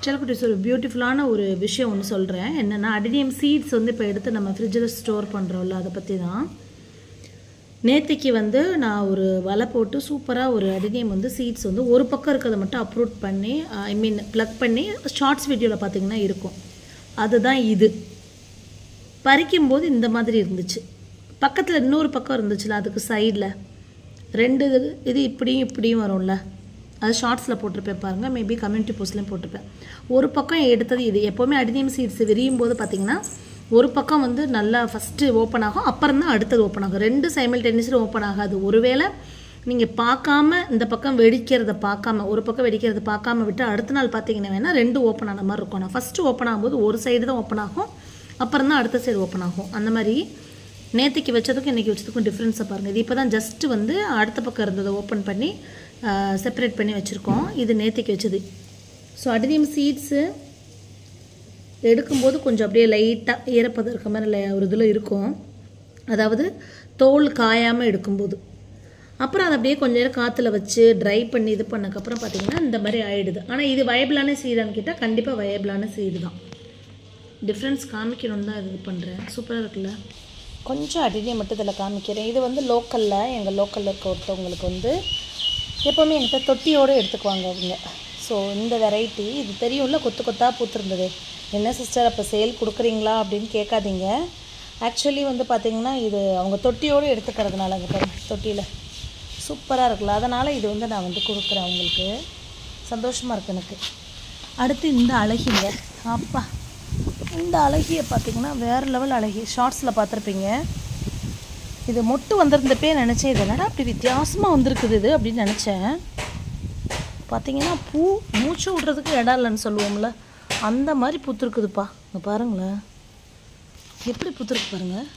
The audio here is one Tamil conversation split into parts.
செல்லக்குட்டீஸ் ஒரு பியூட்டிஃபுல்லான ஒரு விஷயம் ஒன்று சொல்கிறேன். என்னென்னா அடினியம் சீட்ஸ் வந்து இப்போ எடுத்து நம்ம ஃப்ரிட்ஜில் ஸ்டோர் பண்ணுறோம்ல, அதை பற்றி தான். நேற்றுக்கு வந்து நான் ஒரு வலை போட்டு சூப்பராக ஒரு அடினியம் வந்து சீட்ஸ் வந்து ஒரு பக்கம் இருக்கிறத மட்டும் அப்ரூட் பண்ணி ப்ளக் பண்ணி ஷார்ட்ஸ் வீடியோவில் பார்த்தீங்கன்னா இருக்கும். அதுதான் இது. பறிக்கும்போது இந்த மாதிரி இருந்துச்சு. பக்கத்தில் இன்னொரு பக்கம் இருந்துச்சுல, அதுக்கு சைடில் 2 இது இப்படியும் இப்படியும் வரும்ல, அது ஷார்ட்ஸில் போட்டிருப்பேன் பாருங்கள். மேபி கம்யூனிட்டி போஸ்ட்லேயும் போட்டிருப்பேன். ஒரு பக்கம் எடுத்தது இது. எப்போவுமே அடினியம் சீட்ஸ் விரியும் போது பார்த்திங்கன்னா ஒரு பக்கம் வந்து நல்லா ஃபஸ்ட்டு ஓப்பன் ஆகும், அப்புறம் தான் அடுத்தது ஓப்பன் ஆகும். 2 சைமல்டேனியஸில் ஓப்பன் ஆகாது. ஒருவேளை நீங்கள் பார்க்காம இந்த பக்கம் வெடிக்கிறத பார்க்காம, ஒரு பக்கம் வெடிக்கிறத பார்க்காம விட்டு அடுத்த நாள் பார்த்தீங்கன்னா வேணால் 2 ஓப்பன் ஆன மாதிரி இருக்கும். நான் ஃபஸ்ட்டு ஓப்பன் ஆகும்போது ஒரு சைடு தான் ஓப்பன் ஆகும், அப்புறம் தான் அடுத்த சைடு ஓப்பன் ஆகும். அந்த மாதிரி நேற்றுக்கு வச்சதுக்கும் இன்றைக்கி வச்சதுக்கும் டிஃப்ரென்ஸை பாருங்கள். இது இப்போ தான் ஜஸ்ட்டு வந்து அடுத்த பக்கம் இருந்ததை ஓப்பன் பண்ணி செப்பரேட் பண்ணி வச்சுருக்கோம். இது நேற்றுக்கு வச்சது. ஸோ அடினியம் சீட்ஸு எடுக்கும்போது கொஞ்சம் அப்படியே லைட்டாக ஈரப்பதம் இருக்க மாதிரி ஒரு இதில் இருக்கும். அதாவது தோல் காயாமல் எடுக்கும்போது. அப்புறம் அதை அப்படியே கொஞ்சம் நேரம் காற்றுல வச்சு ட்ரை பண்ணி இது பண்ணக்கப்புறம் பார்த்திங்கன்னா இந்த மாதிரி ஆகிடுது. ஆனால் இது வயபிளான சீடான்னு கேட்டால் கண்டிப்பாக வயபிளான சீடு தான். டிஃப்ரென்ஸ் காமிக்கணும்னு தான் இது பண்ணுறேன். சூப்பராக இருக்குல்ல. கொஞ்சம் அடினியம் மட்டும் இதில் காமிக்கிறேன். இது வந்து லோக்கலில், எங்கள் லோக்கலில் இருக்க ஒருத்தவங்களுக்கு வந்து எப்போவுமே என்கிட்ட தொட்டியோடு எடுத்துக்குவாங்க அவங்க. ஸோ இந்த வெரைட்டி இது தெரியும்ல, கொத்து கொத்தாக பூத்துருந்தது. என்ன சிஸ்டர் அப்போ சேல் கொடுக்குறீங்களா அப்படின்னு கேட்காதீங்க. ஆக்சுவலி வந்து பார்த்திங்கன்னா இது அவங்க தொட்டியோடு எடுத்துக்கிறதுனால அங்கே பாருங்க தொட்டியில் சூப்பராக இருக்குல்ல, அதனால் இது வந்து நான் வந்து கொடுக்குறேன் அவங்களுக்கு. சந்தோஷமாக இருக்குது எனக்கு. அடுத்து இந்த அழகிங்க, அப்பா இந்த அழகியை பார்த்திங்கன்னா வேறு லெவல் அழகி. ஷார்ட்ஸில் பார்த்துருப்பீங்க. இது மொட்டு வந்திருந்தப்பே நினச்சேன், இது என்னடா அப்படி வித்தியாசமாக வந்திருக்குது இது அப்படின்னு நினச்சேன். பார்த்திங்கன்னா பூ மூச்சு விட்றதுக்கு இடம் இல்லைன்னு சொல்லுவோம்ல, அந்த மாதிரி பூத்துருக்குதுப்பா. இங்கே பாருங்களேன் எப்படி பூத்துருக்கு பாருங்கள்.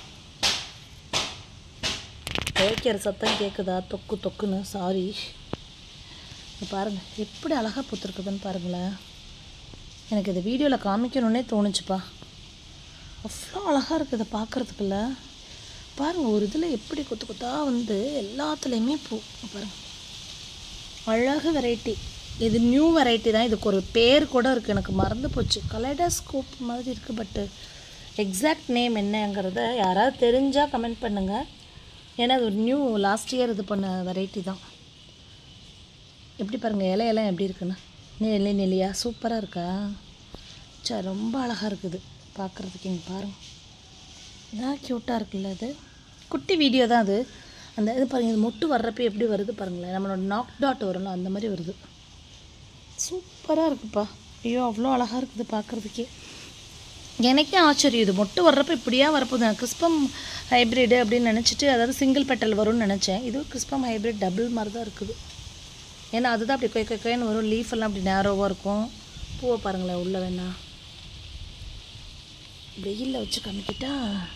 துவைக்கிற சத்தம் கேட்குதா தொக்கு தொக்குன்னு? சாரி. இங்கே பாருங்கள் எப்படி அழகாக பூத்துருக்குதுன்னு பாருங்களேன். எனக்கு இந்த வீடியோவில் காமிக்கணுன்னே தோணுச்சுப்பா. அவ்வளோ அழகாக இருக்குது பார்க்குறதுக்குள்ள. பாருங்கள் ஒரு இதில் எப்படி கொத்து கொத்தாக வந்து எல்லாத்துலேயுமே பூ பாருங்கள். அழகு வெரைட்டி. இது நியூ வெரைட்டி தான். இதுக்கு ஒரு பேர் கூட இருக்குது, எனக்கு மறந்து போச்சு. கலைடாஸ்கோப் மாதிரி இருக்குது. பட்டு எக்ஸாக்ட் நேம் என்னங்கிறத யாராவது தெரிஞ்சால் கமெண்ட் பண்ணுங்கள். ஏன்னா அது ஒரு நியூ லாஸ்ட் இயர் இது பண்ண வெரைட்டி தான். எப்படி பாருங்கள் இலையெல்லாம் எப்படி இருக்குன்னு. நெல்லியா சூப்பராக இருக்கா? சரி ரொம்ப அழகாக இருக்குது பார்க்குறதுக்கு. இங்கே பாருங்கள் இதான் க்யூட்டாக இருக்குல்ல. அது குட்டி வீடியோ தான் அது. அந்த இது பாருங்கள், இது மொட்டு வர்றப்போ எப்படி வருது பாருங்களேன். நம்மளோட நாக் டாட் வரும்ல அந்த மாதிரி வருது. சூப்பராக இருக்குப்பா. ஐயோ அவ்வளோ அழகாக இருக்குது பார்க்குறதுக்கே. எனக்கே ஆச்சரியம், இது மொட்டு வர்றப்போ இப்படியா வரப்போகுது. நான் கிறிஸ்பம் ஹைப்ரிடு அப்படின்னு நினச்சிட்டு, அதாவது சிங்கிள் பெட்டல் வரும்னு நினச்சேன். இது கிறிஸ்பம் ஹைப்ரிட் டபுள் மாதிரி தான் இருக்குது. ஏன்னா அதுதான் அப்படி கொய்ன்னு வரும். லீஃப் எல்லாம் அப்படி நேரோவாக இருக்கும். பூவை பாருங்களேன் உள்ளே வேணா வெயிலில் வச்சு காமிக்கிட்டா,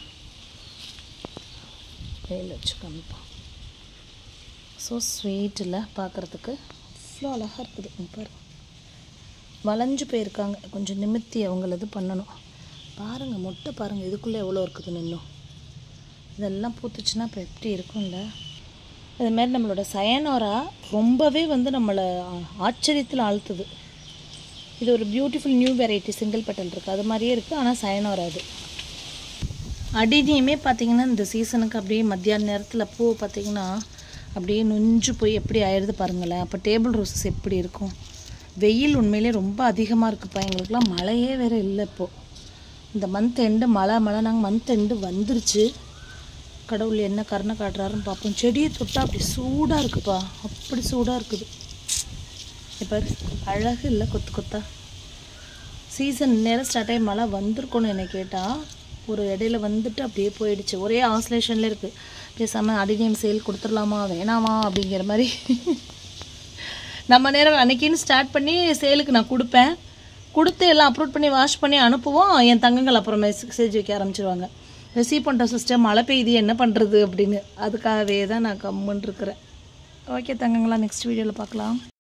வெயிலில் வச்சு காமிப்போம். ஸோ ஸ்வீட் இல்லை பார்க்குறதுக்கு. அவ்வளோ அழகாக இருக்குது. பாரு வளைஞ்சு போயிருக்காங்க, கொஞ்சம் நிமித்தி அவங்கள இது பண்ணணும். பாருங்கள் மொட்டை பாருங்கள் இதுக்குள்ளே எவ்வளோ இருக்குதுன்னு. இன்னும் இதெல்லாம் பூத்துச்சுன்னா இப்போ எப்படி இருக்கும்ல. இதுமாரி நம்மளோட சயனோரா ரொம்பவே வந்து நம்மளை ஆச்சரியத்தில் ஆழ்த்துது. இது ஒரு beautiful new variety. Single petal இருக்குது, அது மாதிரியே இருக்குது. ஆனால் சயனோரா அது. அடினியுமே பார்த்திங்கன்னா இந்த சீசனுக்கு அப்படியே மத்தியான நேரத்தில் பூ பார்த்திங்கன்னா அப்படியே நொஞ்சு போய் எப்படி ஆயிடுது பாருங்களேன். அப்போ டேபிள் ரோஸஸ் எப்படி இருக்கும். வெயில் உண்மையிலே ரொம்ப அதிகமாக இருக்குப்பா. எங்களுக்குலாம் மழையே வேறு இல்லை இப்போது. இந்த மந்த் எண்டு மழை நாங்கள் மந்த் எண்டு வந்துருச்சு. கடவுள் என்ன கருணை காட்டுறாருன்னு பார்ப்போம். செடியை தொட்டால் அப்படி சூடாக இருக்குப்பா, அப்படி சூடாக இருக்குது. இப்போ அழகு இல்லை கொத்து கொத்தா. சீசன் நேரம் ஸ்டார்ட் ஆகி மழை வந்திருக்கணும் என்னை கேட்டால். ஒரு இடையில வந்துட்டு அப்படியே போயிடுச்சு. ஒரே ஆஸ்லேஷனில் இருக்குது. பேசாமல் அடினியம் சேல் கொடுத்துடலாமா வேணாமா அப்படிங்கிற மாதிரி. நம்ம நேரம் அன்றைக்கின்னு ஸ்டார்ட் பண்ணி சேலுக்கு நான் கொடுப்பேன். கொடுத்து எல்லாம் அப்லோட் பண்ணி வாஷ் பண்ணி அனுப்புவோம். என் தங்கங்கள் அப்புறம் மெசேஜ் வைக்க ஆரம்பிச்சிருவாங்க. ரிசீவ் பண்ணுற சிஸ்டம் மழை பெய்யுது என்ன பண்ணுறது அப்படின்னு. அதுக்காகவே தான் நான் கம்முன்னு இருக்கிறேன். ஓகே தங்கங்களா, நெக்ஸ்ட் வீடியோவில் பார்க்கலாம்.